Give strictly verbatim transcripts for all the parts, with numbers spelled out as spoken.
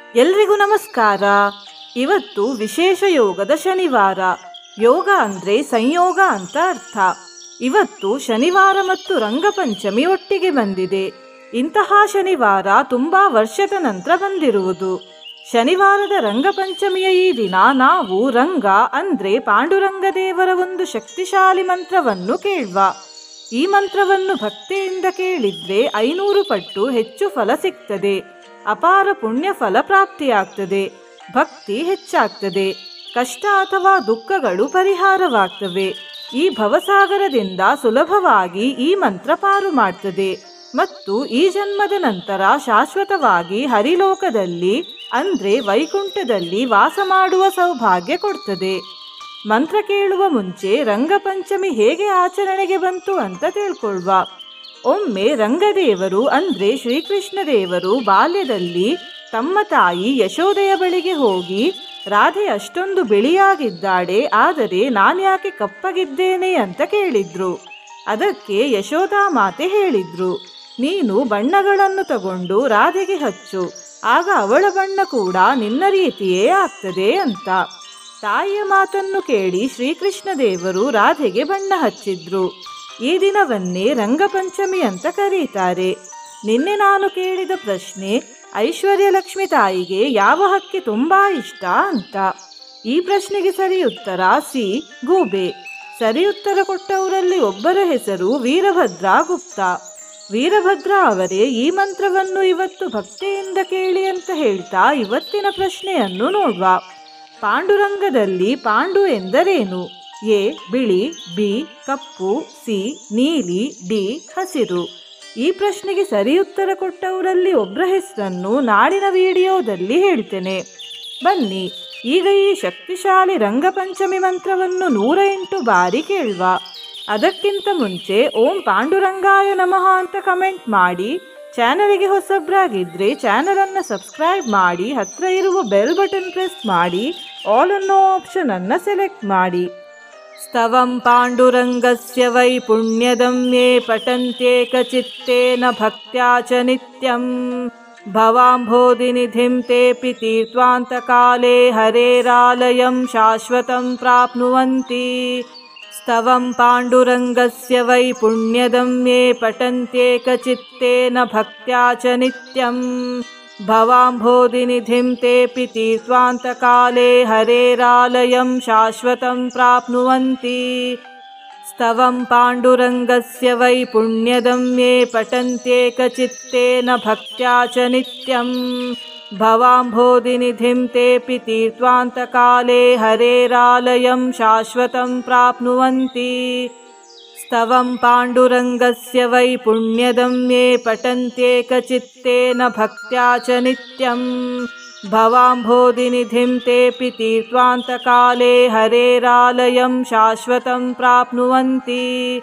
ಎಲ್ರಿಗೂ ನಮಸ್ಕಾರ. ಇವತ್ತು ವಿಶೇಷ ಯೋಗದ ಶನಿವಾರ. ಯೋಗ ಅಂದರೆ ಸಂಯೋಗ ಅಂತ ಅರ್ಥ. ಇವತ್ತು ಶನಿವಾರ ಮತ್ತು ರಂಗಪಂಚಮಿ ಒಟ್ಟಿಗೆ ಬಂದಿದೆ. ಇಂತಹ ಶನಿವಾರ ತುಂಬಾ ವರ್ಷದ ನಂತರ ಬಂದಿರುವುದು. ಶನಿವಾರದ ರಂಗಪಂಚಮಿಯ ಈ ದಿನ ನಾವು ರಂಗ ಅಂದರೆ ಪಾಂಡುರಂಗ ದೇವರ ಒಂದು ಶಕ್ತಿಶಾಲಿ ಮಂತ್ರವನ್ನು ಕೇಳುವ. ಈ ಮಂತ್ರವನ್ನು ಭಕ್ತಿಯಿಂದ ಕೇಳಿದ್ರೆ ಐನೂರು ಪಟ್ಟು ಹೆಚ್ಚು ಫಲ ಸಿಗ್ತದೆ. ಅಪಾರ ಪುಣ್ಯ ಫಲ ಪ್ರಾಪ್ತಿಯಾಗ್ತದೆ. ಭಕ್ತಿ ಹೆಚ್ಚಾಗ್ತದೆ. ಕಷ್ಟ ಅಥವಾ ದುಃಖಗಳು ಪರಿಹಾರವಾಗ್ತವೆ. ಈ ಭವಸಾಗರದಿಂದ ಸುಲಭವಾಗಿ ಈ ಮಂತ್ರ ಪಾರು ಮಾಡ್ತದೆ ಮತ್ತು ಈ ಜನ್ಮದ ನಂತರ ಶಾಶ್ವತವಾಗಿ ಹರಿಲೋಕದಲ್ಲಿ ಅಂದ್ರೆ ವೈಕುಂಠದಲ್ಲಿ ವಾಸ ಮಾಡುವ ಸೌಭಾಗ್ಯ ಕೊಡ್ತದೆ. ಮಂತ್ರ ಕೇಳುವ ಮುಂಚೆ ರಂಗಪಂಚಮಿ ಹೇಗೆ ಆಚರಣೆಗೆ ಬಂತು ಅಂತ ತಿಳ್ಕೊಳ್ವ. ಒಮ್ಮೆ ರಂಗದೇವರು ಅಂದ್ರೆ ಶ್ರೀಕೃಷ್ಣ ದೇವರು ಬಾಲ್ಯದಲ್ಲಿ ತಮ್ಮ ತಾಯಿ ಯಶೋದೆಯ ಬಳಿಗೆ ಹೋಗಿ, ರಾಧೆ ಅಷ್ಟೊಂದು ಬಿಳಿಯಾಗಿದ್ದಾಳೆ, ಆದರೆ ನಾನ್ಯಾಕೆ ಕಪ್ಪಗಿದ್ದೇನೆ ಅಂತ ಕೇಳಿದ್ರು. ಅದಕ್ಕೆ ಯಶೋದಾ ಮಾತೆ ಹೇಳಿದ್ರು, ನೀನು ಬಣ್ಣಗಳನ್ನು ತಗೊಂಡು ರಾಧೆಗೆ ಹಚ್ಚು, ಆಗ ಅವಳ ಬಣ್ಣ ಕೂಡ ನಿನ್ನ ರೀತಿಯೇ ಆಗ್ತದೆ ಅಂತ. ತಾಯಿಯ ಮಾತನ್ನು ಕೇಳಿ ಶ್ರೀಕೃಷ್ಣ ದೇವರು ರಾಧೆಗೆ ಬಣ್ಣ ಹಚ್ಚಿದ್ರು. ಈ ದಿನವನ್ನೇ ರಂಗಪಂಚಮಿ ಅಂತ ಕರೀತಾರೆ. ನಿನ್ನೆ ನಾನು ಕೇಳಿದ ಪ್ರಶ್ನೆ, ಐಶ್ವರ್ಯ ಲಕ್ಷ್ಮಿ ತಾಯಿಗೆ ಯಾವ ಹಕ್ಕಿ ತುಂಬಾ ಇಷ್ಟ ಅಂತ. ಈ ಪ್ರಶ್ನೆಗೆ ಸರಿ ಉತ್ತರ ಸಿ ಗೂಬೆ. ಸರಿ ಉತ್ತರ ಕೊಟ್ಟವರಲ್ಲಿ ಒಬ್ಬರ ಹೆಸರು ವೀರಭದ್ರ ಗುಪ್ತ. ವೀರಭದ್ರ ಅವರೇ ಈ ಮಂತ್ರವನ್ನು ಇವತ್ತು ಭಕ್ತಿಯಿಂದ ಕೇಳಿ ಅಂತ ಹೇಳ್ತಾ ಇವತ್ತಿನ ಪ್ರಶ್ನೆಯನ್ನು ನೋಡುವ. ಪಾಂಡುರಂಗದಲ್ಲಿ ಪಾಂಡು ಎಂದರೇನು? ಎ ಬಿಳಿ, ಬಿ ಕಪ್ಪು, ಸಿ ನೀಲಿ, ಡಿ ಹಸಿರು. ಈ ಪ್ರಶ್ನೆಗೆ ಸರಿ ಉತ್ತರ ಕೊಟ್ಟವರಲ್ಲಿ ಒಬ್ಬರ ಹೆಸರನ್ನು ನಾಳಿನ ವಿಡಿಯೋದಲ್ಲಿ ಹೇಳ್ತೇನೆ. ಬನ್ನಿ ಈಗ ಈ ಶಕ್ತಿಶಾಲಿ ರಂಗಪಂಚಮಿ ಮಂತ್ರವನ್ನು ನೂರ ಎಂಟು ಬಾರಿ ಕೇಳುವ. ಅದಕ್ಕಿಂತ ಮುಂಚೆ ಓಂ ಪಾಂಡುರಂಗಾಯ ನಮಃ ಅಂತ ಕಮೆಂಟ್ ಮಾಡಿ. ಚಾನಲಿಗೆ ಹೊಸಬ್ರಾಗಿದ್ದರೆ ಚಾನಲನ್ನು ಸಬ್ಸ್ಕ್ರೈಬ್ ಮಾಡಿ, ಹತ್ತಿರ ಇರುವ ಬೆಲ್ ಬಟನ್ ಪ್ರೆಸ್ ಮಾಡಿ, ಆಲ್ ಅನ್ನೋ ಆಪ್ಷನ್ ಅನ್ನು ಸೆಲೆಕ್ಟ್ ಮಾಡಿ. ಸ್ತವಂ ಪಾಂಡುರಂಗಸ್ಯ ವೈ ಪುಣ್ಯದಂ ಯೇ ಪಠಂತ್ಯೇಕಚಿತ್ತೇನ ಭಕ್ತ್ಯಾ ಚ ನಿತ್ಯಂ ಭವಾಂಭೋಧಿನಿಧಿಂ ತೇಪಿ ತೀರ್ಥಾಂತಕಾಲೇ ಹರೇರಾಲಯಂ ಶಾಶ್ವತಂ ಪ್ರಾಪ್ನುವಂತಿ. ಸ್ತವಂ ಪಾಂಡುರಂಗಸ್ಯ ವೈ ಪುಣ್ಯದಂ ಯೇ ಪಠಂತ್ಯೇಕಚಿತ್ತೇನ ಭಕ್ತ್ಯಾ ಚ ನಿತ್ಯಂ ಭವಾಂಭೋಧಿನಿಧಿಂ ತೇಪಿ ತೀರ್ಥಾಂತಕಾಲೇ ಹರೇರಾಲಯಂ ಶಾಶ್ವತಂ ಪ್ರಾಪ್ನುವಂತಿ. ಸ್ತವಂ ಪಾಂಡುರಂಗಸ್ಯ ವೈ ಪುಣ್ಯದಂ ಯೇ ಪಠಂತ್ಯೇಕಚಿತ್ತೇನ ಭಕ್ತ್ಯಾ ಚ ನಿತ್ಯಂ ಭವಾಂಭೋಧಿನಿಧಿಂ ತೇಪಿ ತೀರ್ಥಾಂತಕಾಲೇ ಹರೇರಾಲಯಂ ಶಾಶ್ವತಂ ಪ್ರಾಪ್ನುವಂತಿ. ಸ್ತವಂ ಪಾಂಡುರಂಗಸ್ಯ ವೈ ಪುಣ್ಯದಂ ಯೇ ಪಠಂತ್ಯೇಕಚಿತ್ತೇನ ಭಕ್ತ್ಯಾ ಚ ನಿತ್ಯಂ ಭವಾಂಭೋಧಿನಿಧಿಂ ತೇಪಿ ತೀರ್ಥಾಂತಕಾಲೇ ಹರೇರಾಲಯಂ ಶಾಶ್ವತಂ ಪ್ರಾಪ್ನುವಂತಿ.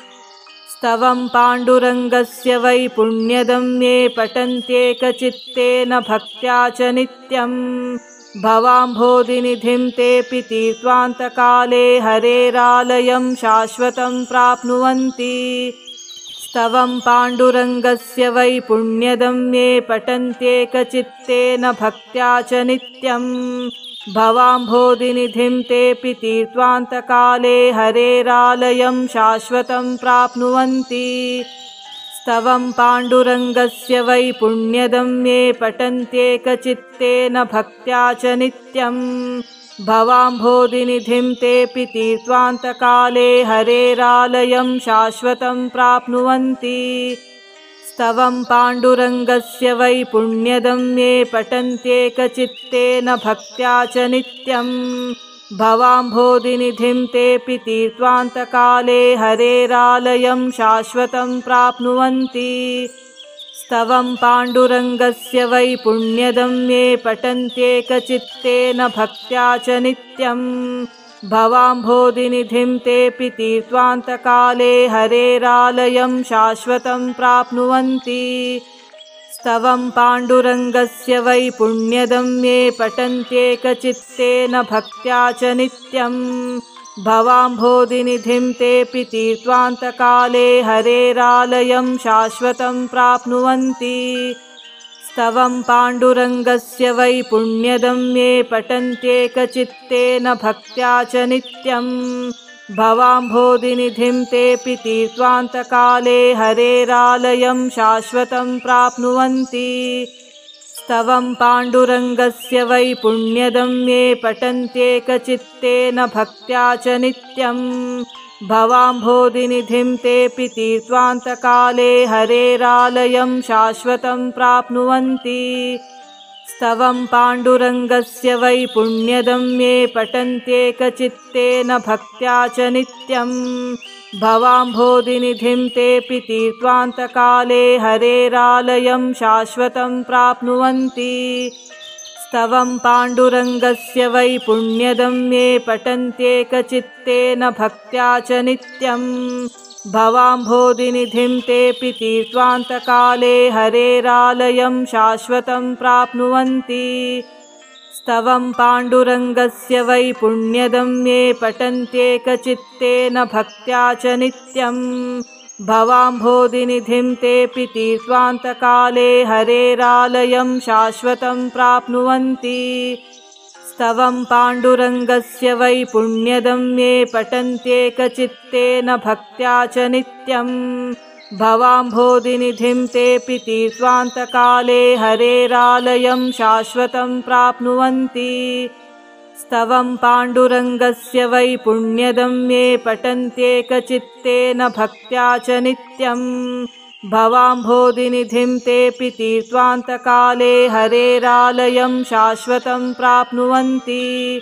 ಸ್ತವಂ ಪಾಂಡುರಂಗಸ್ಯ ವೈ ಪುಣ್ಯದಂ ಯೇ ಪಠಂತ್ಯೇಕಚಿತ್ತೇನ ಭಕ್ತ್ಯಾ ಚ ನಿತ್ಯಂ ಭವಾಂಭೋಧಿನಿಧಿಂ ತೇಪಿ ತೀರ್ಥಾಂತಕಾಲೇ ಹರೇರಾಲಯಂ ಶಾಶ್ವತಂ ಪ್ರಾಪ್ನುವಂತಿ. ಸ್ತವಂ ಪಾಂಡುರಂಗಸ್ಯ ವೈ ಪುಣ್ಯದಂ ಯೇ ಪಠಂತ್ಯೇಕಚಿತ್ತೇನ ಭಕ್ತ್ಯಾ ಚ ನಿತ್ಯಂ ಭವಾಂಭೋಧಿನಿಧಿಂ ತೇಪಿ ತೀರ್ಥಾಂತಕಾಲೇ ಹರೇರಾಲಯಂ ಶಾಶ್ವತಂ ಪ್ರಾಪ್ನುವಂತಿ. ಸ್ತವಂ ಪಾಂಡುರಂಗಸ್ಯ ವೈ ಪುಣ್ಯದಂ ಯೇ ಪಠಂತ್ಯೇಕಚಿತ್ತೇನ ಭಕ್ತ್ಯಾ ಚ ನಿತ್ಯಂ ಭವಾಂಭೋಧಿನಿಧಿಂ ತೇಪಿ ತೀರ್ಥಾಂತಕಾಲೇ ಹರೇರಾಲಯಂ ಶಾಶ್ವತಂ ಪ್ರಾಪ್ನುವಂತಿ. ಸ್ತವಂ ಪಾಂಡುರಂಗಸ್ಯ ವೈ ಪುಣ್ಯದಂ ಯೇ ಪಠಂತ್ಯೇಕಚಿತ್ತೇನ ಭಕ್ತ್ಯಾ ಚ ನಿತ್ಯಂ ಭವಾಂಭೋಧಿನಿಧಿಂ ತೇಪಿ ತೀರ್ಥಾಂತಕಾಲೇ ಹರೇರಾಲಯಂ ಶಾಶ್ವತಂ ಪ್ರಾಪ್ನುವಂತಿ. ಸ್ತವಂ ಪಾಂಡುರಂಗಸ್ಯ ವೈ ಪುಣ್ಯದಂ ಯೇ ಪಠಂತ್ಯೇಕಚಿತ್ತೇನ ಭಕ್ತ್ಯಾ ಚ ನಿತ್ಯಂ ಭವಾಂಭೋಧಿನಿಧಿಂ ತೇಪಿ ತೀರ್ಥಾಂತಕಾಲೇ ಹರೇರಾಲಯಂ ಶಾಶ್ವತಂ ಪ್ರಾಪ್ನುವಂತಿ. ಸ್ತವಂ ಪಾಂಡುರಂಗಸ್ಯ ವೈ ಪುಣ್ಯದಂ ಯೇ ಪಠಂತ್ಯೇಕಚಿತ್ತೇನ ಭಕ್ತ್ಯಾ ಚ ನಿತ್ಯಂ ಭವಾಂಭೋಧಿನಿಧಿಂ ತೇಪಿ ತೀರ್ಥಾಂತಕಾಲೇ ಹರೇರಾಲಯಂ ಶಾಶ್ವತಂ ಪ್ರಾಪ್ನುವಂತಿ. स्तवं पाण्डुरङ्गस्य वै पुण्यदं ये पठन्त्येकचित्तेन भक्त्या च नित्यं भवाम्भोधिनिधिं तेऽपि तीर्त्वान्तकाले हरेरालयं शाश्वतं प्राप्नुवन्ति। स्तवं पाण्डुरङ्गस्य वै पुण्यदं ये पठन्त्येकचित्तेन भक्त्या च नित्यं भवाम्भोधिनिधिं तेऽपि तीर्त्वान्तकाले हरेरालयं शाश्वतं प्राप्नुवन्ति। स्तवं पाण्डुरङ्गस्य वै पुण्यदं ये पठन्त्येकचित्तेन भक्त्या च नित्यं भवाम्भोधिनिधिं तेऽपि तीर्त्वान्तकाले हरेरालयं शाश्वतं प्राप्नुवन्ति। स्तवं पाण्डुरङ्गस्य वै पुण्यदं ये पठन्त्येकचित्तेन भक्त्या च नित्यं भवाम्भोधिनिधिं तेऽपि तीर्त्वान्तकाले हरेरालयं शाश्वतं प्राप्नुवन्ति। स्तवं पाण्डुरङ्गस्य वै पुण्यदं ये पठन्त्येकचित्तेन भक्त्या च नित्यं भवाम्भोधिनिधिं तेऽपि तीर्त्वान्तकाले हरेरालयं शाश्वतं प्राप्नुवन्ति। स्तवं पाण्डुरङ्गस्य वै पुण्यदं ये पठन्त्येकचित्तेन भक्त्या च नित्यं भवाम्भोधिनिधिं तेऽपि तीर्त्वान्तकाले हरेरालयं शाश्वतं प्राप्नुवन्ति। स्तवं पाण्डुरङ्गस्य वै पुण्यदं ये पठन्त्येकचित्तेन भक्त्या च नित्यं भवाम्भोधिनिधिं तेऽपि तीर्त्वान्तकाले हरेरालयं शाश्वतं प्राप्नुवन्ति।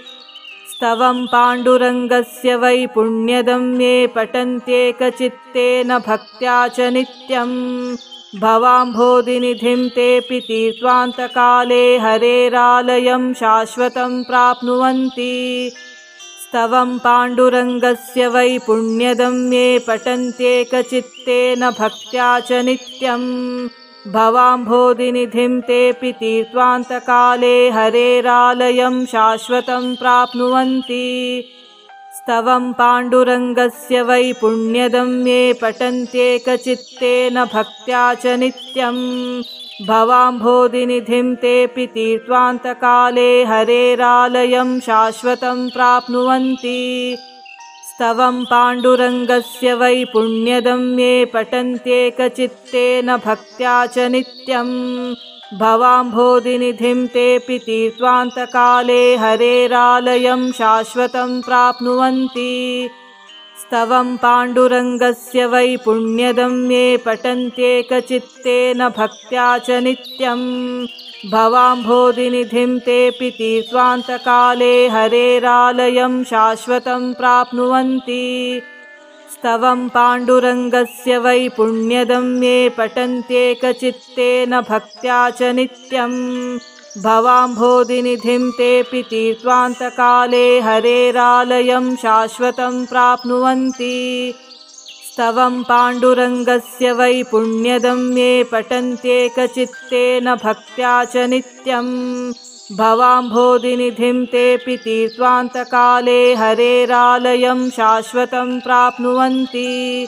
स्तवं पाण्डुरङ्गस्य वै पुण्यदं ये पठन्त्येकचित्तेन भक्त्या च नित्यं भवाम्भोधिनिधिं तेऽपि तीर्त्वान्तकाले हरेरालयं शाश्वतं प्राप्नुवन्ति। स्तवं पाण्डुरङ्गस्य वै पुण्यदं ये पठन्त्येकचित्तेन भक्त्या च नित्यं भवाम्भोधिनिधिं तेऽपि तीर्त्वान्तकाले हरेरालयं शाश्वतं प्राप्नुवन्ति। स्तवं पाण्डुरङ्गस्य वै पुण्यदं ये पठन्त्येकचित्तेन भक्त्या च नित्यं भवाम्भोधिनिधिं तेऽपि तीर्त्वान्तकाले हरेरालयं शाश्वतं प्राप्नुवन्ति। स्तवं पाण्डुरङ्गस्य वै पुण्यदं ये पठन्त्येकचित्तेन भक्त्या च नित्यं भवाम्भोधिनिधिं तेऽपि तीर्त्वान्तकाले हरेरालयं शाश्वतं प्राप्नुवन्ति। स्तवं पाण्डुरङ्गस्य वै पुण्यदं ये पठन्त्येकचित्तेन भक्त्या च नित्यं भवाम्भोधिनिधिं तेऽपि तीर्त्वान्तकाले हरेरालयं शाश्वतं प्राप्नुवन्ति। स्तवं पाण्डुरङ्गस्य वै पुण्यदं ये पठन्त्येकचित्तेन भक्त्या च नित्यं भवाम्भोधिनिधिं तेऽपि तीर्त्वान्तकाले हरेरालयं शाश्वतं प्राप्नुवन्ति। स्तवं पाण्डुरङ्गस्य वै पुण्यदं ये पठन्त्येकचित्तेन भक्त्या च नित्यं भवाम्भोधिनिधिं तेऽपि तीर्त्वान्तकाले हरेरालयं शाश्वतं प्राप्नुवन्ति।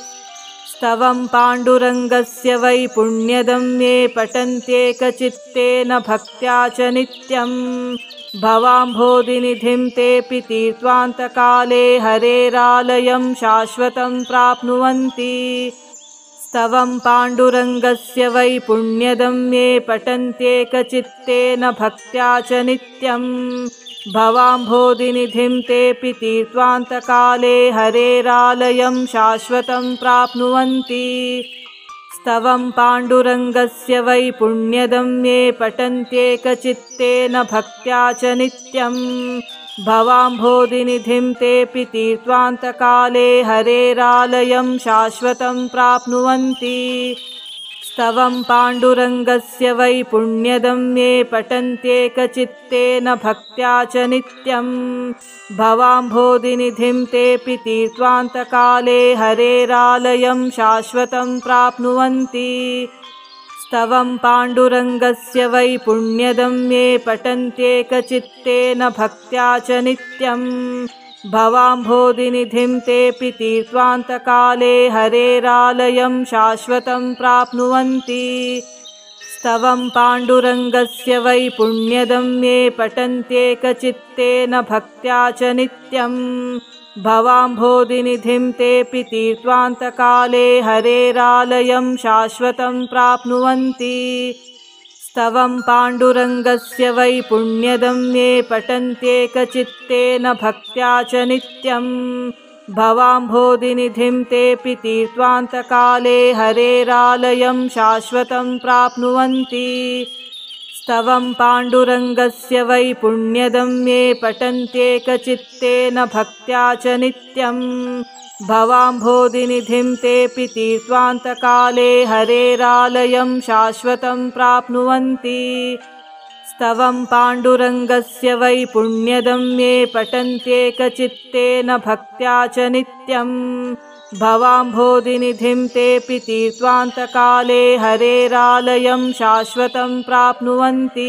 स्तवं पाण्डुरङ्गस्य वै पुण्यदं ये पठन्त्येकचित्तेन भक्त्या च नित्यं भवाम्भोधिनिधिं तेऽपि तीर्त्वान्तकाले हरेरालयं शाश्वतं प्राप्नुवन्ति। स्तवं पाण्डुरङ्गस्य वै पुण्यदं ये पठन्त्येकचित्तेन भक्त्या च नित्यं भवाम्भोधिनिधिं तेऽपि तीर्त्वान्तकाले हरेरालयं शाश्वतं प्राप्नुवन्ति। स्तवं पाण्डुरङ्गस्य वै पुण्यदं ये पठन्त्येकचित्तेन भक्त्या च नित्यं भवाम्भोधिनिधिं तेऽपि तीर्त्वान्तकाले हरेरालयं शाश्वतं प्राप्नुवन्ति। स्तवं पाण्डुरङ्गस्य वै पुण्यदं ये पठन्त्येकचित्तेन भक्त्या च नित्यं भवाम्भोधिनिधिं तेऽपि तीर्त्वान्तकाले हरेरालयं शाश्वतं प्राप्नुवन्ति। स्तवं पाण्डुरङ्गस्य वै पुण्यदं ये पठन्त्येकचित्तेन भक्त्या च नित्यं भवाम्भोधिनिधिं तेऽपि तीर्त्वान्तकाले हरेरालयं शाश्वतं प्राप्नुवन्ति। स्तवं पाण्डुरङ्गस्य वै पुण्यदं ये पठन्त्येकचित्तेन भक्त्या च नित्यं भवाम्भोधिनिधिं तेऽपि तीर्त्वान्तकाले हरेरालयं शाश्वतं प्राप्नुवन्ति। स्तवं पाण्डुरङ्गस्य वै पुण्यदं ये पठन्त्येकचित्तेन भक्त्या च नित्यं भवाम्भोधिनिधिं तेऽपि तीर्त्वान्तकाले हरेरालयं शाश्वतं प्राप्नुवन्ति। स्तवं पाण्डुरङ्गस्य वै पुण्यदं ये पठन्त्येकचित्तेन भक्त्या च नित्यं भवाम्भोधिनिधिं तेऽपि तीर्त्वान्तकाले हरेरालयं शाश्वतं प्राप्नुवन्ति। स्तवं पाण्डुरङ्गस्य वै पुण्यदं ये पठन्त्येकचित्तेन भक्त्या च नित्यं भवाम्भोधिनिधिं तेऽपि तीर्त्वान्तकाले हरेरालयं शाश्वतं प्राप्नुवन्ति।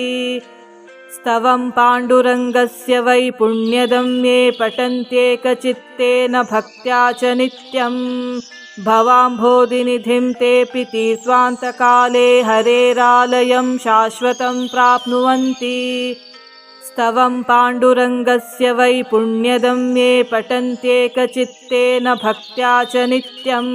स्तवं पाण्डुरङ्गस्य वै पुण्यदं ये पठन्त्येकचित्तेन भक्त्या च नित्यं भवाम्भोधिनिधिं तेऽपि तीर्त्वान्तकाले हरेरालयं शाश्वतं प्राप्नुवन्ति। स्तवं पाण्डुरङ्गस्य वै पुण्यदं ये पठन्त्येकचित्तेन भक्त्या च नित्यं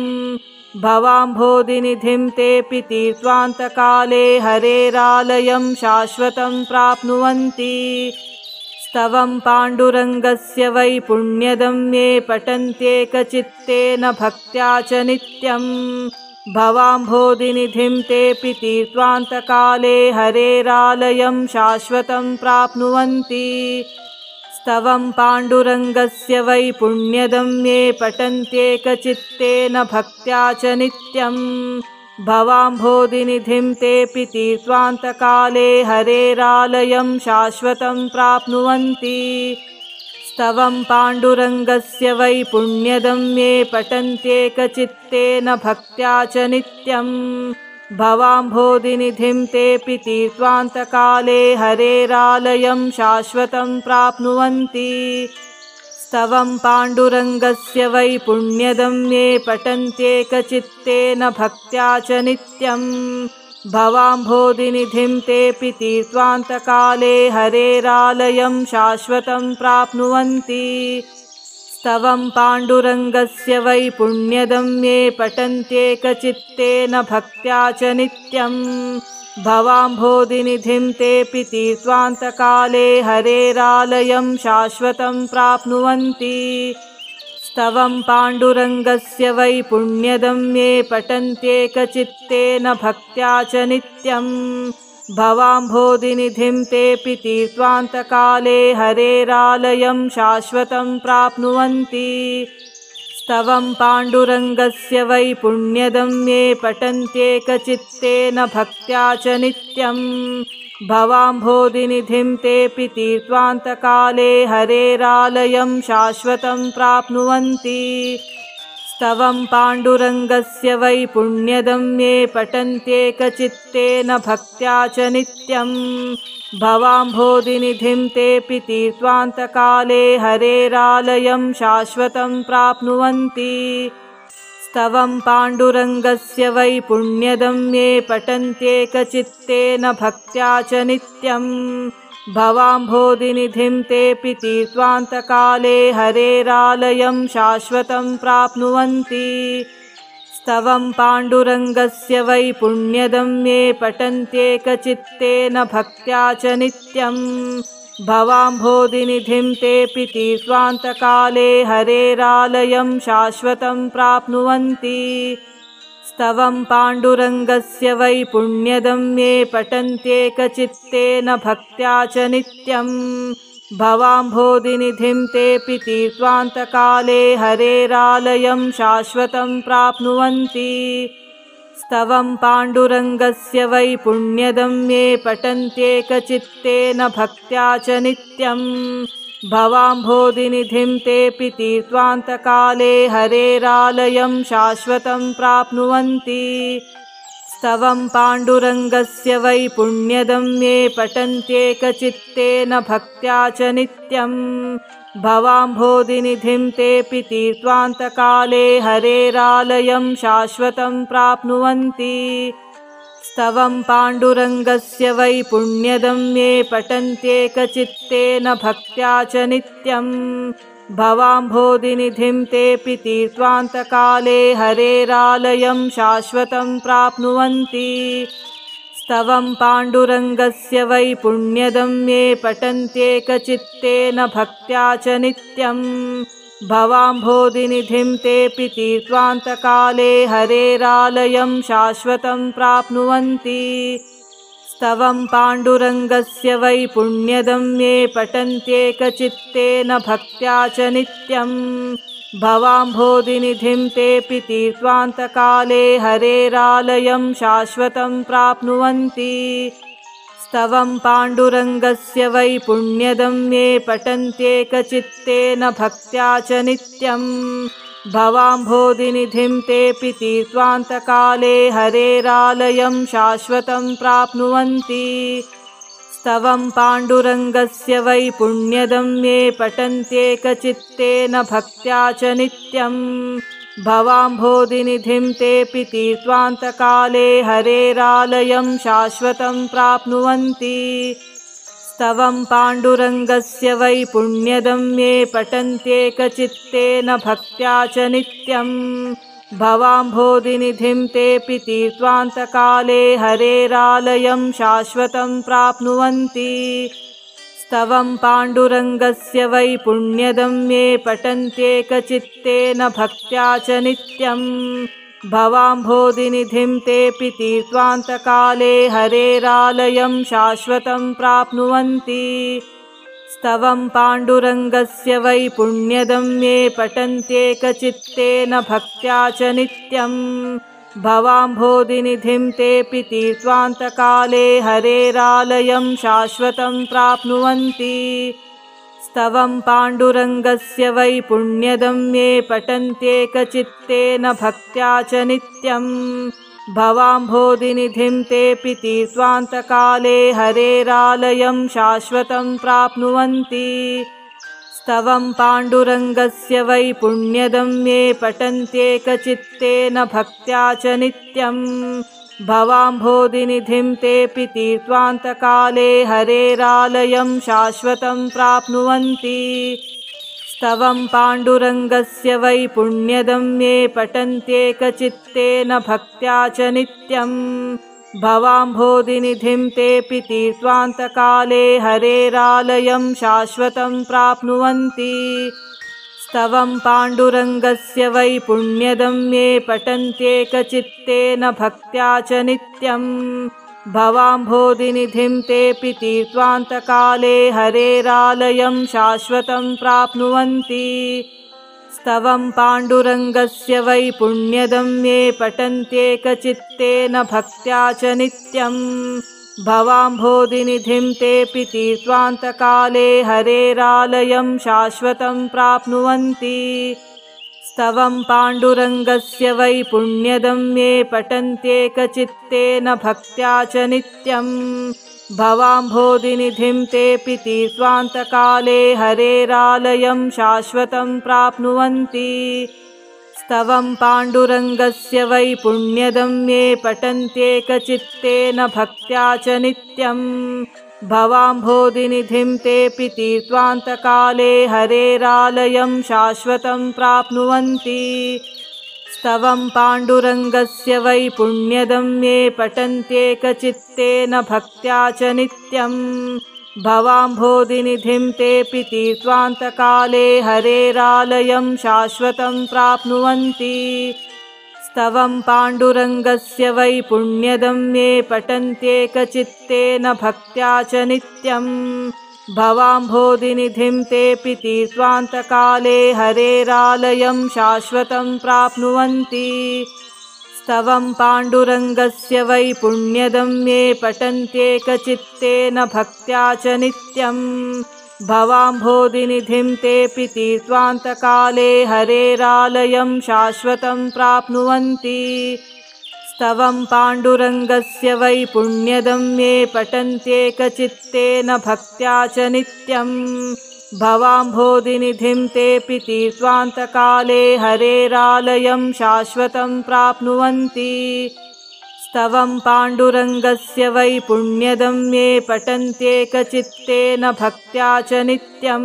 भवाम्भोधिनिधिं तेऽपि तीर्त्वान्तकाले हरेरालयं शाश्वतं प्राप्नुवन्ति। स्तवं पाण्डुरङ्गस्य वै पुण्यदं ये पठन्त्येकचित्तेन भक्त्या च नित्यं भवाम्भोधिनिधिं तेऽपि तीर्त्वान्तकाले हरेरालयं शाश्वतं प्राप्नुवन्ति। स्तवं पाण्डुरङ्गस्य वै पुण्यदं ये पठन्त्येकचित्तेन भक्त्या च नित्यं भवाम्भोधिनिधिं तेऽपि तीर्त्वान्तकाले हरेरालयं शाश्वतं प्राप्नुवन्ति। स्तवं पाण्डुरङ्गस्य वै पुण्यदं ये पठन्त्येकचित्तेन भक्त्या च नित्यं भवाम्भोधिनिधिं तेऽपि तीर्त्वान्तकाले हरेरालयं शाश्वतं प्राप्नुवन्ति। स्तवं पाण्डुरङ्गस्य वै पुण्यदं ये पठन्त्येकचित्तेन भक्त्या च नित्यं भवाम्भोधिनिधिं तेऽपि तीर्त्वान्तकाले हरेरालयं शाश्वतं प्राप्नुवन्ति। स्तवं पाण्डुरङ्गस्य वै पुण्यदं ये पठन्त्येकचित्तेन भक्त्या च नित्यं भवाम्भोधिनिधिं तेऽपि तीर्त्वान्तकाले हरेरालयं शाश्वतं प्राप्नुवन्ति। स्तवं पाण्डुरङ्गस्य वै पुण्यदं ये पठन्त्येकचित्तेन भक्त्या च नित्यं भवाम्भोधिनिधिं तेऽपि तीर्त्वान्तकाले हरेरालयं शाश्वतं प्राप्नुवन्ति। स्तवं पाण्डुरङ्गस्य वै पुण्यदं ये पठन्त्येकचित्तेन भक्त्या च नित्यं भवाम्भोधिनिधिं तेऽपि तीर्त्वान्तकाले हरेरालयं शाश्वतं प्राप्नुवन्ति। स्तवं पाण्डुरङ्गस्य वै पुण्यदं ये पठन्त्येकचित्तेन भक्त्या च नित्यं भवाम्भोधिनिधिं तेऽपि तीर्त्वान्तकाले हरेरालयं शाश्वतं प्राप्नुवन्ति। स्तवं पाण्डुरङ्गस्य वै पुण्यदं ये पठन्त्येकचित्तेन भक्त्या च नित्यं भवाम्भोधिनिधिं तेऽपि तीर्त्वान्तकाले हरेरालयं शाश्वतं प्राप्नुवन्ति। स्तवं पाण्डुरङ्गस्य वै पुण्यदं ये पठन्त्येकचित्तेन भक्त्या च नित्यं भवाम्भोधिनिधिं तेऽपि तीर्त्वान्तकाले हरेरालयं शाश्वतं प्राप्नुवन्ति। स्तवं पाण्डुरङ्गस्य वै पुण्यदं ये पठन्त्येकचित्तेन भक्त्या च नित्यं भवाम्भोधिनिधिं तेऽपि तीर्त्वान्तकाले हरेरालयं शाश्वतं प्राप्नुवन्ति। स्तवं पाण्डुरङ्गस्य वै पुण्यदं ये पठन्त्येकचित्तेन भक्त्या च नित्यं भवाम्भोधिनिधिं तेऽपि तीर्त्वान्तकाले हरेरालयं शाश्वतं प्राप्नुवन्ति। स्तवं पाण्डुरङ्गस्य वै पुण्यदं ये पठन्त्येकचित्तेन भक्त्या च नित्यं भवाम्भोधिनिधिं तेऽपि तीर्त्वान्तकाले हरेरालयं शाश्वतं प्राप्नुवन्ति। स्तवं पाण्डुरङ्गस्य वै पुण्यदं ये पठन्त्येकचित्तेन भक्त्या च नित्यं भवाम्भोधिनिधिं तेऽपि तीर्त्वान्तकाले हरेरालयं शाश्वतं प्राप्नुवन्ति। स्तवं पाण्डुरङ्गस्य वै पुण्यदं ये पठन्त्येकचित्तेन भक्त्या च नित्यं भवाम्भोधिनिधिं तेऽपि तीर्त्वान्तकाले हरेरालयं शाश्वतं प्राप्नुवन्ति। स्तवं पाण्डुरङ्गस्य वै पुण्यदं ये पठन्त्येकचित्तेन भक्त्या च नित्यं भवाम्भोधिनिधिं तेऽपि तीर्त्वान्तकाले हरेरालयं शाश्वतं प्राप्नुवन्ति। स्तवं पाण्डुरङ्गस्य वै पुण्यदं ये पठन्त्येकचित्तेन भक्त्या च नित्यं भवाम्भोधिनिधिं तेऽपि तीर्त्वान्तकाले हरेरालयं शाश्वतं प्राप्नुवन्ति। स्तवं पाण्डुरङ्गस्य वै पुण्यदं ये पठन्त्येकचित्तेन भक्त्या च नित्यं भवाम्भोधिनिधिं तेऽपि तीर्त्वान्तकाले हरेरालयं शाश्वतं प्राप्नुवन्ति। स्तवं पाण्डुरङ्गस्य वै पुण्यदं ये पठन्त्येकचित्तेन भक्त्या च नित्यं भवाम्भोधिनिधिं तेऽपि तीर्त्वान्तकाले हरेरालयं शाश्वतं प्राप्नुवन्ति। स्तवं पाण्डुरङ्गस्य वै पुण्यदं ये पठन्त्येकचित्तेन भक्त्या च नित्यं भवाम्भोधिनिधिं तेऽपि तीर्त्वान्तकाले हरेरालयं शाश्वतं प्राप्नुवन्ति। स्तवं पाण्डुरङ्गस्य वै पुण्यदं ये पठन्त्येकचित्तेन भक्त्या च नित्यं भवाम्भोधिनिधिं तेऽपि तीर्त्वान्तकाले हरेरालयं शाश्वतं प्राप्नुवन्ति। स्तवं पाण्डुरङ्गस्य वै पुण्यदं ये पठन्त्येकचित्तेन भक्त्या च नित्यं भवाम्भोधिनिधिं तेऽपि तीर्त्वान्तकाले हरेरालयं शाश्वतं प्राप्नुवन्ति। स्तवं पाण्डुरङ्गस्य वै पुण्यदं ये पठन्त्येकचित्तेन भक्त्या च नित्यं भवाम्भोधिनिधिं तेऽपि तीर्त्वान्तकाले हरेरालयं शाश्वतं प्राप्नुवन्ति। स्तवं पाण्डुरङ्गस्य वै पुण्यदं ये पठन्त्येकचित्तेन भक्त्या च नित्यं भवाम्भोधिनिधिं तेऽपि तीर्त्वान्तकाले हरेरालयं शाश्वतं प्राप्नुवन्ति। स्तवं पाण्डुरङ्गस्य वै पुण्यदं ये पठन्त्येकचित्तेन भक्त्या च नित्यं भवाम्भोधिनिधिं तेऽपि तीर्त्वान्तकाले हरेरालयं शाश्वतं प्राप्नुवन्ति। स्तवं पाण्डुरङ्गस्य वै पुण्यदं ये पठन्त्येकचित्तेन भक्त्या च नित्यं भवाम्भोधिनिधिं तेऽपि तीर्त्वान्तकाले हरेरालयं शाश्वतं प्राप्नुवन्ति। स्तवं पाण्डुरङ्गस्य वै पुण्यदं ये पठन्त्येकचित्तेन भक्त्या च नित्यं भवाम्भोधिनिधिं तेऽपि तीर्त्वान्तकाले हरेरालयं शाश्वतं प्राप्नुवन्ति। स्तवं पाण्डुरङ्गस्य वै पुण्यदं ये पठन्त्येकचित्तेन भक्त्या च नित्यं भवाम्भोधिनिधिं तेऽपि तीर्त्वान्तकाले हरेरालयं शाश्वतं प्राप्नुवन्ति। स्तवं पाण्डुरङ्गस्य वै पुण्यदं ये पठन्त्येकचित्तेन भक्त्या च नित्यं भवाम्भोधिनिधिं तेऽपि तीर्त्वान्तकाले हरेरालयं शाश्वतं प्राप्नुवन्ति। स्तवं पाण्डुरङ्गस्य वै पुण्यदं ये पठन्त्येकचित्तेन भक्त्या च नित्यं भवाम्भोधिनिधिं तेऽपि तीर्त्वान्तकाले हरेरालयं शाश्वतं प्राप्नुवन्ति। स्तवं पाण्डुरङ्गस्य वै पुण्यदं ये पठन्त्येकचित्तेन भक्त्या च नित्यं भवाम्भोधिनिधिं तेऽपि तीर्त्वान्तकाले हरेरालयं शाश्वतं प्राप्नुवन्ति। स्तवं पाण्डुरङ्गस्य वै पुण्यदं ये पठन्त्येकचित्तेन भक्त्या च नित्यं भवाम्भोधिनिधिं तेऽपि तीर्त्वान्तकाले हरेरालयं शाश्वतं प्राप्नुवन्ति। स्तवं पाण्डुरङ्गस्य वै पुण्यदं ये पठन्त्येकचित्तेन भक्त्या च नित्यं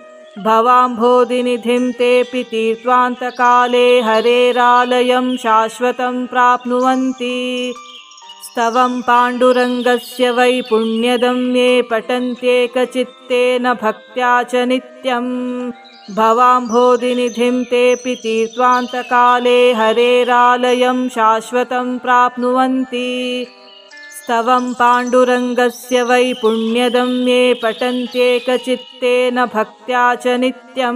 भवाम्भोधिनिधिं तेऽपि तीर्त्वान्तकाले हरेरालयं शाश्वतं प्राप्नुवन्ति। स्तवं पाण्डुरङ्गस्य वै पुण्यदं ये पठन्त्येकचित्तेन भक्त्या च नित्यं भवाम्भोधिनिधिं तेऽपि तीर्त्वान्तकाले हरेरालयं शाश्वतं प्राप्नुवन्ति। स्तवं पाण्डुरङ्गस्य वै पुण्यदं ये पठन्त्येकचित्तेन भक्त्या च नित्यं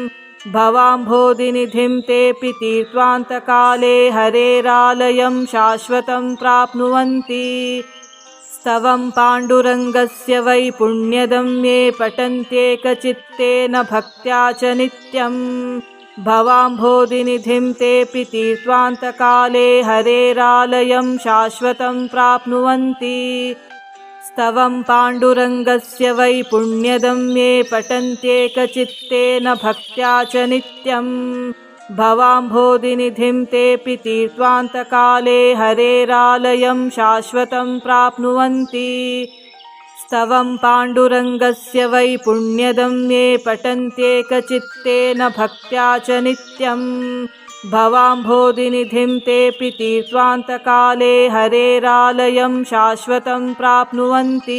भवाम्भोधिनिधिं तेऽपि तीर्त्वान्तकाले हरेरालयं शाश्वतं प्राप्नुवन्ति। स्तवं पाण्डुरङ्गस्य वै पुण्यदं ये पठन्त्येकचित्तेन भक्त्या च नित्यं भवाम्भोधिनिधिं तेऽपि तीर्त्वान्तकाले हरेरालयं शाश्वतं प्राप्नुवन्ति। स्तवं पाण्डुरङ्गस्य वै पुण्यदं ये पठन्त्येकचित्तेन भक्त्या च नित्यं भवाम्भोधिनिधिं तेऽपि तीर्त्वान्तकाले हरेरालयं शाश्वतं प्राप्नुवन्ति। स्तवं पाण्डुरङ्गस्य वै पुण्यदं ये पठन्त्येकचित्तेन भक्त्या च नित्यं भवाम्भोधिनिधिं तेऽपि तीर्त्वान्तकाले हरेरालयं शाश्वतं प्राप्नुवन्ति।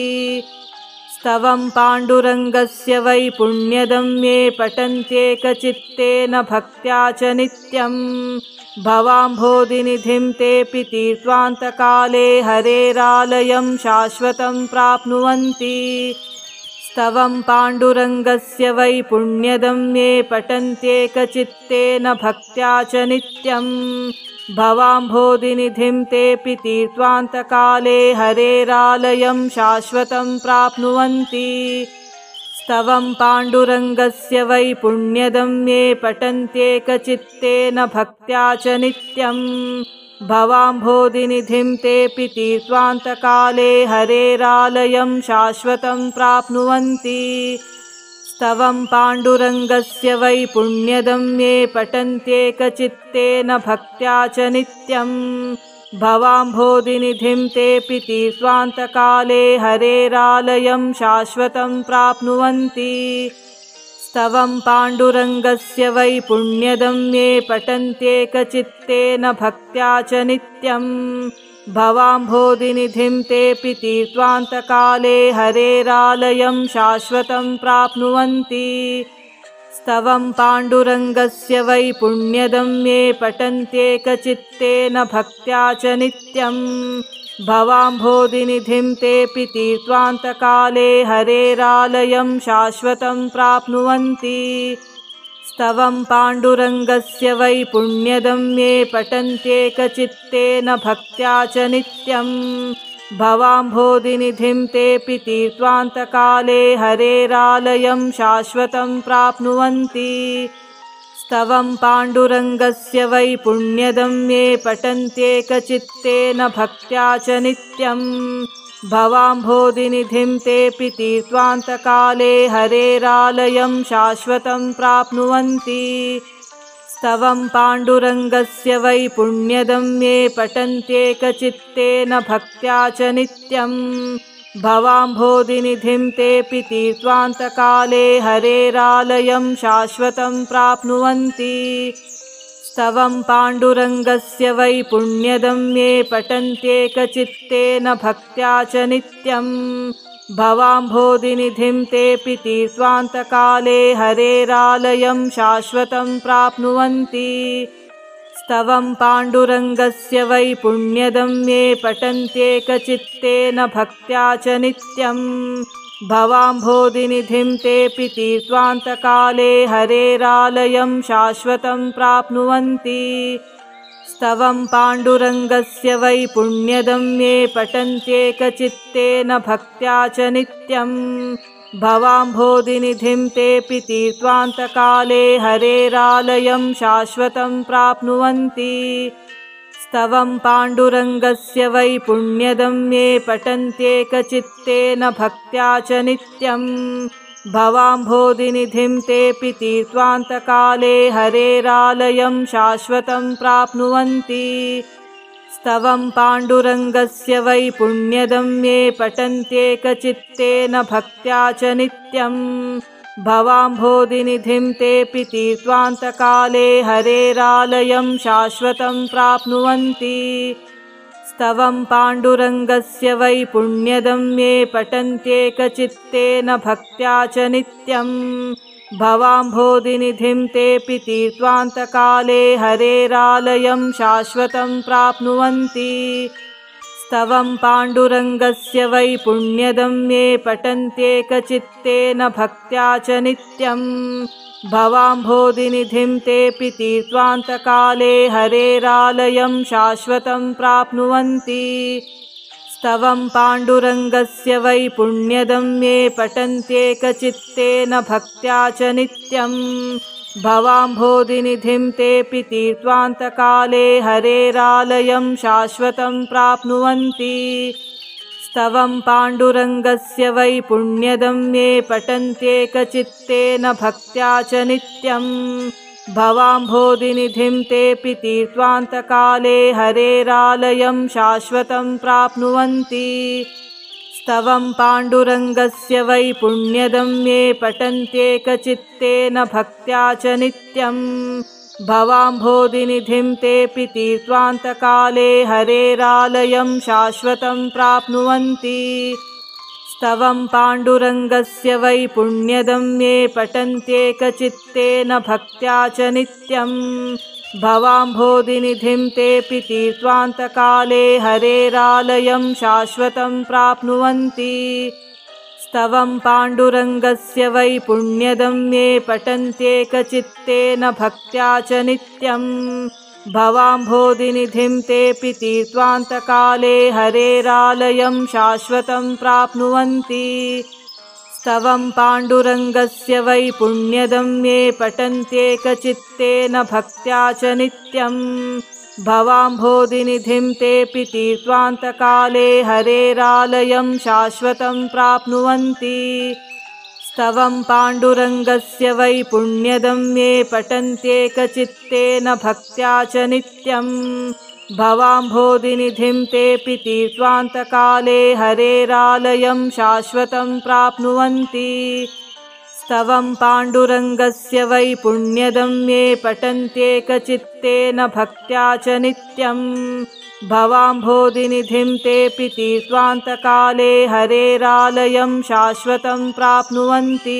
स्तवं पाण्डुरङ्गस्य वै पुण्यदं ये पठन्त्येकचित्तेन भक्त्या च नित्यं भवाम्भोधिनिधिं तेऽपि तीर्त्वान्तकाले हरेरालयं शाश्वतं प्राप्नुवन्ति। स्तवं पाण्डुरङ्गस्य वै पुण्यदं ये पठन्त्येकचित्तेन भक्त्या च नित्यं भवाम्भोधिनिधिं तेऽपि तीर्त्वान्तकाले हरेरालयं शाश्वतं प्राप्नुवन्ति। स्तवं पाण्डुरङ्गस्य वै पुण्यदं ये पठन्त्येकचित्तेन भक्त्या च नित्यं भवाम्भोधिनिधिं तेऽपि तीर्त्वान्तकाले हरेरालयं शाश्वतं प्राप्नुवन्ति। स्तवं पाण्डुरङ्गस्य वै पुण्यदं ये पठन्त्येकचित्तेन भक्त्या च नित्यं भवाम्भोधिनिधिं तेऽपि तीर्त्वान्तकाले हरेरालयं शाश्वतं प्राप्नुवन्ति। स्तवं पाण्डुरङ्गस्य वै पुण्यदं ये पठन्त्येकचित्तेन भक्त्या च नित्यं भवाम्भोधिनिधिं तेऽपि तीर्त्वान्तकाले हरेरालयं शाश्वतं प्राप्नुवन्ति। स्तवं पाण्डुरङ्गस्य वै पुण्यदं ये पठन्त्येकचित्तेन भक्त्या च नित्यं भवाम्भोधिनिधिं तेऽपि तीर्त्वान्तकाले हरेरालयं शाश्वतं प्राप्नुवन्ति। स्तवं पाण्डुरङ्गस्य वै पुण्यदं ये पठन्त्येकचित्तेन भक्त्या च नित्यं भवाम्भोधिनिधिं तेऽपि तीर्त्वान्तकाले हरेरालयं शाश्वतं प्राप्नुवन्ति। स्तवं पाण्डुरङ्गस्य वै पुण्यदं ये पठन्त्येकचित्तेन भक्त्या च नित्यं भवाम्भोधिनिधिं तेऽपि तीर्त्वान्तकाले हरेरालयं शाश्वतं प्राप्नुवन्ति। स्तवं पाण्डुरङ्गस्य वै पुण्यदं ये पठन्त्येकचित्तेन भक्त्या च नित्यं भवाम्भोधिनिधिं तेऽपि तीर्त्वान्तकाले हरेरालयं शाश्वतं प्राप्नुवन्ति। स्तवं पाण्डुरङ्गस्य वै पुण्यदं ये पठन्त्येकचित्तेन भक्त्या च नित्यं भवाम्भोधिनिधिं तेऽपि तीर्त्वान्तकाले हरेरालयं शाश्वतं प्राप्नुवन्ति। स्तवं पाण्डुरङ्गस्य वै पुण्यदं ये पठन्त्येकचित्तेन भक्त्या च नित्यं भवाम्भोधिनिधिं तेऽपि तीर्त्वान्तकाले हरेरालयं शाश्वतं प्राप्नुवन्ति। स्तवं पाण्डुरङ्गस्य वै पुण्यदं ये पठन्त्येकचित्तेन भक्त्या च नित्यं भवाम्भोधिनिधिं तेऽपि तीर्त्वान्तकाले हरेरालयं शाश्वतं प्राप्नुवन्ति। स्तवं पाण्डुरङ्गस्य वै पुण्यदं ये पठन्त्येकचित्तेन भक्त्या च नित्यं भवाम्भोधिनिधिं तेऽपि तीर्त्वान्तकाले हरेरालयं शाश्वतं प्राप्नुवन्ति। स्तवं पाण्डुरङ्गस्य वै पुण्यदं ये पठन्त्येकचित्तेन भक्त्या च नित्यं भवाम्भोधिनिधिं तेऽपि तीर्त्वान्तकाले हरेरालयं शाश्वतं प्राप्नुवन्ति। स्तवं पाण्डुरङ्गस्य वै पुण्यदं ये पठन्त्येकचित्तेन भक्त्या च नित्यं भवाम्भोधिनिधिं तेऽपि तीर्त्वान्तकाले हरेरालयं शाश्वतं प्राप्नुवन्ति। स्तवं पाण्डुरङ्गस्य वै पुण्यदं ये पठन्त्येकचित्तेन भक्त्या च नित्यं भवाम्भोधिनिधिं तेऽपि तीर्त्वान्तकाले हरेरालयं शाश्वतं प्राप्नुवन्ति। स्तवं पाण्डुरङ्गस्य वै पुण्यदं ये पठन्त्येकचित्तेन भक्त्या च नित्यं भवाम्भोधिनिधिं तेऽपि तीर्त्वान्तकाले हरेरालयं शाश्वतं प्राप्नुवन्ति। स्तवं पाण्डुरङ्गस्य वै पुण्यदं ये पठन्त्येकचित्तेन भक्त्या च नित्यं भवाम्भोधिनिधिं तेऽपि तीर्त्वान्तकाले हरेरालयं शाश्वतं प्राप्नुवन्ति। स्तवं पाण्डुरङ्गस्य वै पुण्यदं ये पठन्त्येकचित्तेन भक्त्या च नित्यं भवाम्भोधिनिधिं तेऽपि तीर्त्वान्तकाले हरेरालयं शाश्वतं प्राप्नुवन्ति। स्तवं पाण्डुरङ्गस्य वै पुण्यदं ये पठन्त्येकचित्तेन भक्त्या च नित्यं भवाम्भोधिनिधिं तेऽपि तीर्त्वान्तकाले हरेरालयं शाश्वतं प्राप्नुवन्ति। स्तवं पाण्डुरङ्गस्य वै पुण्यदं ये पठन्त्येकचित्तेन भक्त्या च नित्यं भवाम्भोधिनिधिं तेऽपि तीर्त्वान्तकाले हरेरालयं शाश्वतं प्राप्नुवन्ति। स्तवं पाण्डुरङ्गस्य वै पुण्यदं ये पठन्त्येकचित्तेन भक्त्या च नित्यं भवाम्भोधिनिधिं तेऽपि तीर्त्वान्तकाले हरेरालयं शाश्वतं प्राप्नुवन्ति। स्तवं पाण्डुरङ्गस्य वै पुण्यदं ये पठन्त्येकचित्तेन भक्त्या च नित्यं भवाम्भोधिनिधिं तेऽपि तीर्त्वान्तकाले हरेरालयं शाश्वतं प्राप्नुवन्ति। स्तवं पाण्डुरङ्गस्य वै पुण्यदं ये पठन्त्येकचित्तेन भक्त्या च नित्यं भवाम्भोधिनिधिं तेऽपि तीर्त्वान्तकाले हरेरालयं शाश्वतं प्राप्नुवन्ति।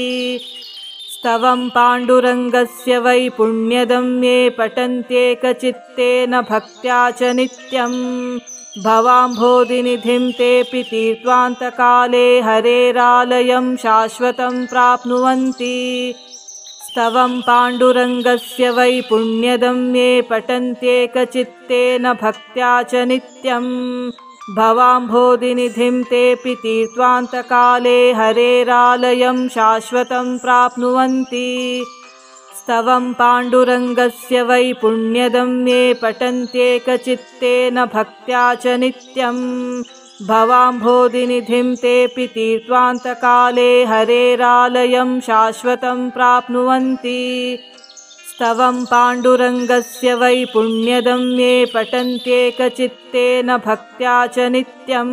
स्तवं पाण्डुरङ्गस्य वै पुण्यदं ये पठन्त्येकचित्तेन भक्त्या च नित्यं भवाम्भोधिनिधिं तेऽपि तीर्त्वान्तकाले हरेरालयं शाश्वतं प्राप्नुवन्ति। स्तवं पाण्डुरङ्गस्य वै पुण्यदं ये पठन्त्येकचित्तेन भक्त्या च नित्यं भवाम्भोधिनिधिं तेऽपि तीर्त्वान्तकाले हरेरालयं शाश्वतं प्राप्नुवन्ति। स्तवं पाण्डुरङ्गस्य वै पुण्यदं ये पठन्त्येकचित्तेन भक्त्या च नित्यं भवाम्भोधिनिधिं तेऽपि तीर्त्वान्तकाले हरेरालयं शाश्वतं प्राप्नुवन्ति। स्तवं पाण्डुरङ्गस्य वै पुण्यदं ये पठन्त्येकचित्तेन भक्त्या च नित्यं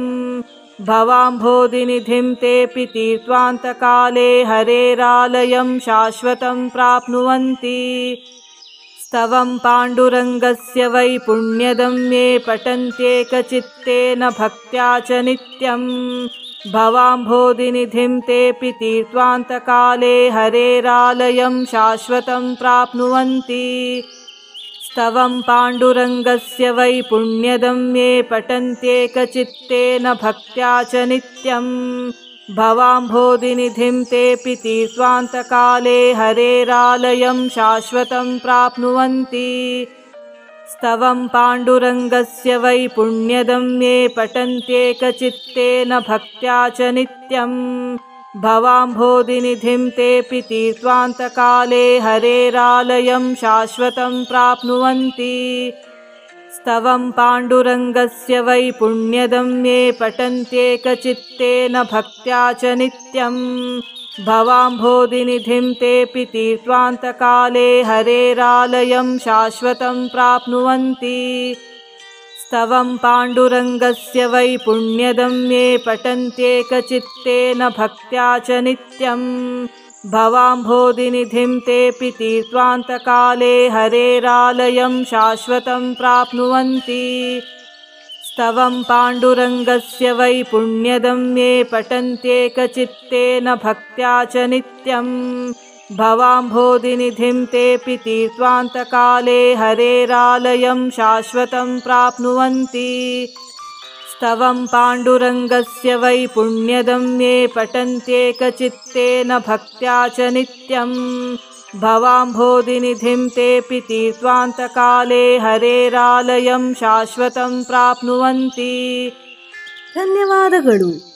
भवाम्भोधिनिधिं तेऽपि तीर्त्वान्तकाले हरेरालयं शाश्वतं प्राप्नुवन्ति। स्तवं पाण्डुरङ्गस्य वै पुण्यदं ये पठन्त्येकचित्तेन भक्त्या च नित्यं भवाम्भोधिनिधिं तेऽपि तीर्त्वान्तकाले हरेरालयं शाश्वतं प्राप्नुवन्ति। स्तवं पाण्डुरङ्गस्य वै पुण्यदं ये पठन्त्येकचित्तेन भक्त्या च नित्यं भवाम्भोधिनिधिं तेऽपि तीर्त्वान्तकाले हरेरालयं शाश्वतं प्राप्नुवन्ति। स्तवं पाण्डुरङ्गस्य वै पुण्यदं ये पठन्त्येकचित्तेन भक्त्या च नित्यं भवाम्भोधिनिधिं तेऽपि तीर्त्वान्तकाले हरेरालयं शाश्वतं प्राप्नुवन्ति। स्तवं पाण्डुरङ्गस्य वै पुण्यदं ये पठन्त्येकचित्तेन भक्त्या च नित्यं भवाम्भोधिनिधिं तेऽपि तीर्त्वान्तकाले हरेरालयं शाश्वतं प्राप्नुवन्ति। स्तवं पाण्डुरङ्गस्य वै पुण्यदं ये पठन्त्येकचित्तेन भक्त्या च नित्यं भवाम्भोधिनिधिं तेऽपि तीर्त्वान्तकाले हरेरालयं शाश्वतं प्राप्नुवन्ति। स्तवं पाण्डुरङ्गस्य वै पुण्यदं ये पठन्त्येकचित्तेन भक्त्या च नित्यं भवाम्भोधिनिधिं तेऽपि तीर्त्वान्तकाले हरेरालयं शाश्वतं प्राप्नुवन्ति। स्तवं पाण्डुरङ्गस्य वै पुण्यदं ये पठन्त्येकचित्तेन भक्त्या च नित्यं भवाम्भोधिनिधिं तेऽपि तीर्त्वान्तकाले हरेरालयं शाश्वतं प्राप्नुवन्ति। ಧನ್ಯವಾದಗಳು.